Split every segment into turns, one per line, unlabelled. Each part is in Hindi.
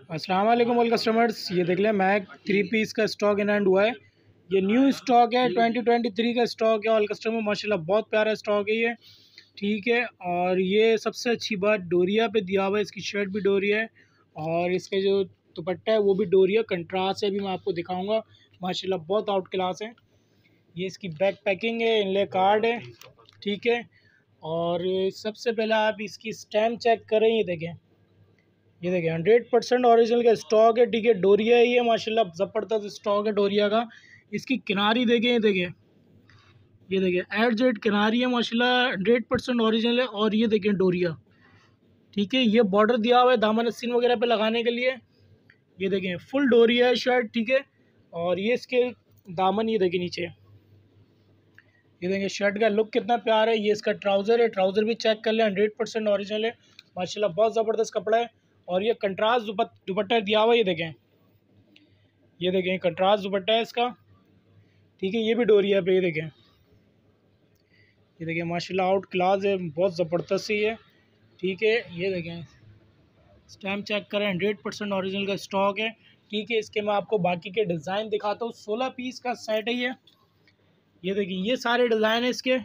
अस्सलाम वालेकुम ऑल कस्टमर्स। ये देख लें मैक 3 पीस का स्टॉक इन हैंड हुआ है। ये न्यू स्टॉक है, 2023 का स्टॉक है। ऑल कस्टमर माशाल्लाह बहुत प्यारा स्टॉक है ये, ठीक है। और ये सबसे अच्छी बात डोरिया पे दिया हुआ है, इसकी शर्ट भी डोरिया है और इसका जो दुपट्टा है वो भी डोरिया कंट्रास्ट है। अभी मैं आपको दिखाऊंगा, माशाल्लाह बहुत आउट क्लास है। ये इसकी बैक पैकिंग है, इनले कार्ड है, ठीक है। और सबसे पहले आप इसकी स्टैम्प चेक करें। ये देखें 100% ओरिजिनल का स्टॉक है, ठीक है। डोरिया है ये, माशाल्लाह ज़बरदस्त स्टॉक है डोरिया का। इसकी किनारी देखें, ये देखें एड जेड किनारी है, माशाल्लाह 100% ओरिजिनल है। और ये देखें डोरिया, ठीक है। ये बॉर्डर दिया हुआ है दामन अस्सीन वगैरह पे लगाने के लिए। ये देखें फुल डोरिया है शर्ट, ठीक है। और ये इसके दामन, ये देखें नीचे, ये देखें शर्ट का लुक कितना प्यारा है। ये इसका ट्राउज़र है, ट्राउज़र भी चेक कर लें, 100% ओरिजिनल है, माशाल्लाह बहुत ज़बरदस्त कपड़ा है। और ये कंट्रास्ट दुपट्टा दिया हुआ है, ये देखें कंट्रास्ट दुपट्टा है इसका, ठीक है। ये भी डोरिया पे, ये देखें माशाल्लाह आउट क्लास है, बहुत ज़बरदस्त ही है, ठीक है। ये देखें स्टैम्प चेक करें, 100% ओरिजिनल का स्टॉक है, ठीक है। इसके मैं आपको बाकी के डिज़ाइन दिखाता हूँ। 16 पीस का सेट है ये देखें ये सारे डिज़ाइन है इसके,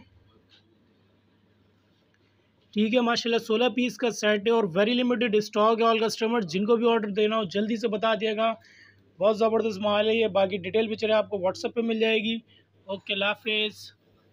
ठीक है। माशाल्लाह 16 पीस का सेट है और वेरी लिमिटेड स्टॉक है। ऑल कस्टमर जिनको भी ऑर्डर देना हो जल्दी से बता दिएगा, बहुत ज़बरदस्त माल है ये। बाकी डिटेल पिक्चर आपको व्हाट्सएप पे मिल जाएगी। ओके, अल्लाह हाफिज़।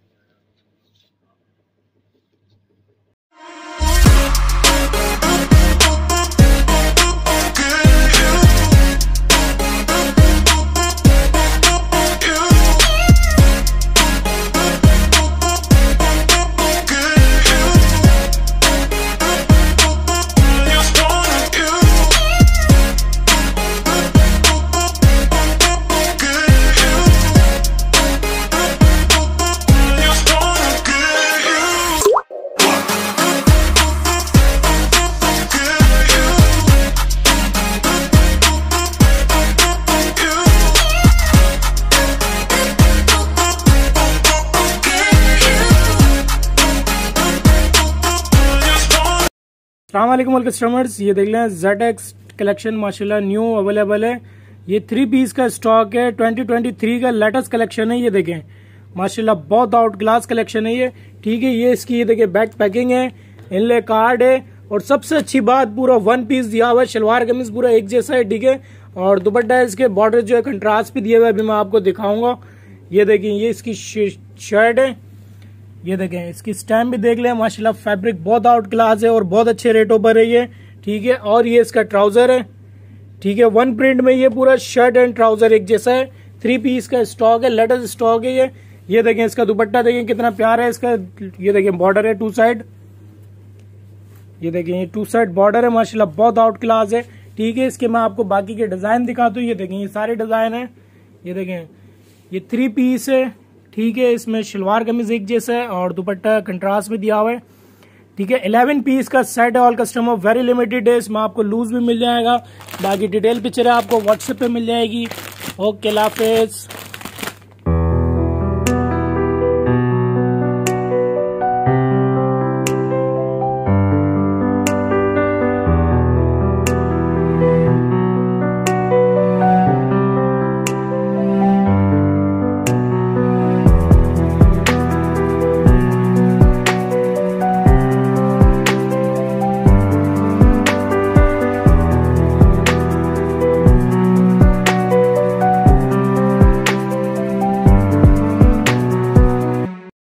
अस्सलाम वालेकुम ऑल कस्टमर्स। ये देख लें ZX कलेक्शन माशाल्लाह न्यू अवेलेबल है। ये 3 पीस का स्टॉक है, 2023 का लेटेस्ट कलेक्शन है। ये देखें माशाल्लाह बहुत आउट क्लास कलेक्शन है ये, ठीक है। ये इसकी, ये देखें बैक पैकिंग है, इनले कार्ड है। और सबसे अच्छी बात पूरा 1 पीस दिया हुआ है, शलवार कमीज पूरा एक जैसा है, ठीक है। और दुपट्टा है इसके बॉर्डर जो है कंट्रास्ट भी दिए हुए, अभी मैं आपको दिखाऊंगा। ये देखें ये इसकी शर्ट है, ये देखें इसकी स्टैम्प भी देख लें, माशाल्लाह फैब्रिक बहुत आउट क्लास है और बहुत अच्छे रेटों पर है ये, ठीक है। और ये इसका ट्राउजर है, ठीक है। 1 प्रिंट में ये पूरा शर्ट एंड ट्राउजर एक जैसा है। 3 पीस का स्टॉक है, लेटेस्ट स्टॉक है ये देखें इसका दुपट्टा देखें कितना प्यारा है इसका। ये देखें बॉर्डर है 2 साइड, ये देखें ये 2 साइड बॉर्डर है, माशाल्लाह बहुत आउट क्लास है, ठीक है। इसके मैं आपको बाकी के डिजाइन दिखाता हूँ। ये देखें ये सारे डिजाइन है, ये देखें ये 3 पीस है, ठीक है। इसमें शलवार कमीज एक जैसा है और दुपट्टा कंट्रास्ट में दिया हुआ है, ठीक है। 11 पीस का सेट है। ऑल कस्टमर वेरी लिमिटेड है, इसमें आपको लूज भी मिल जाएगा। बाकी डिटेल पिक्चर है आपको व्हाट्सएप पे मिल जाएगी। ओके, अल्लाह हाफिज़।